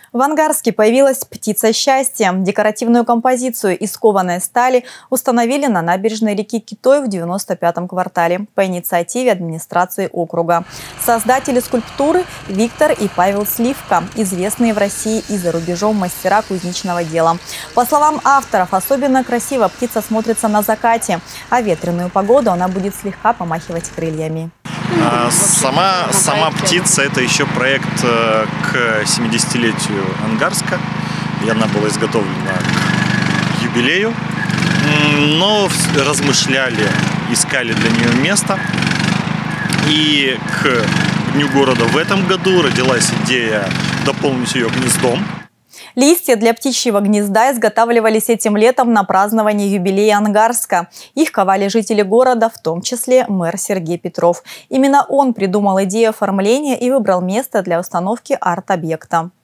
В Ангарске появилась птица счастья. Декоративную композицию из кованой стали установили на набережной реки Китой в 95-м квартале по инициативе администрации округа. Создатели скульптуры – Виктор и Павел Сливка, известные в России и за рубежом мастера кузнечного дела. По словам авторов, особенно красиво птица смотрится на закате, а в ветреную погоду она будет слегка помахивать крыльями. Сама птица – это еще проект к 70-летию Ангарска, и она была изготовлена к юбилею, но размышляли, искали для нее место, и к Дню города в этом году родилась идея дополнить ее гнездом. Листья для птичьего гнезда изготавливались этим летом на празднование юбилея Ангарска. Их ковали жители города, в том числе мэр Сергей Петров. Именно он придумал идею оформления и выбрал место для установки арт-объекта.